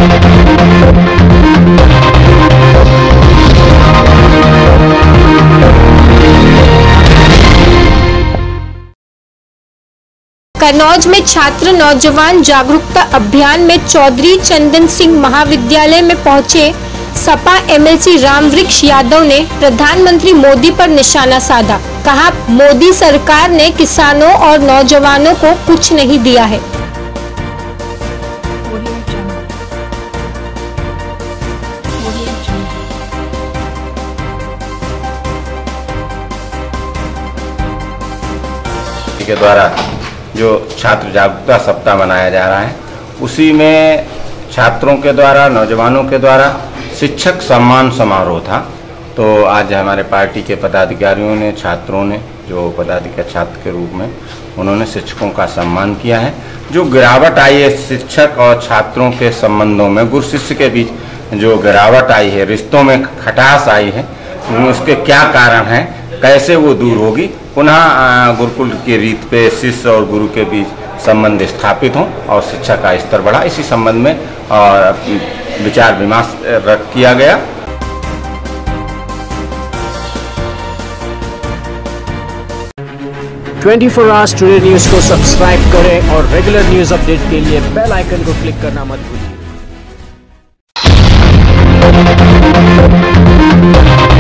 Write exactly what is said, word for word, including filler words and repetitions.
कन्नौज में छात्र नौजवान जागरूकता अभियान में चौधरी चंदन सिंह महाविद्यालय में पहुंचे सपा एमएलसी रामवृक्ष यादव ने प्रधानमंत्री मोदी पर निशाना साधा। कहा, मोदी सरकार ने किसानों और नौजवानों को कुछ नहीं दिया है। के द्वारा जो छात्र जागरूकता सप्ताह मनाया जा रहा है, उसी में छात्रों के द्वारा, नौजवानों के द्वारा शिक्षक सम्मान समारोह था। तो आज हमारे पार्टी के पदाधिकारियों ने, छात्रों ने, जो पदाधिकारी छात्र के रूप में उन्होंने शिक्षकों का सम्मान किया है। जो गिरावट आई है शिक्षक और छात्रों के संबंधों में, गुरु शिष्य के बीच जो गिरावट आई है, रिश्तों में खटास आई है, उसके क्या कारण हैं, कैसे वो दूर होगी, पुनः गुरुकुल की रीत पे शिष्य और गुरु के बीच संबंध स्थापित हों और शिक्षा का स्तर बढ़ा, इसी संबंध में और विचार विमर्श किया गया। चौबीस आवर्स टुडे न्यूज़ को सब्सक्राइब करें और रेगुलर न्यूज़ अपडेट के लिए बेल आइकन को क्लिक करना मत भूलिए।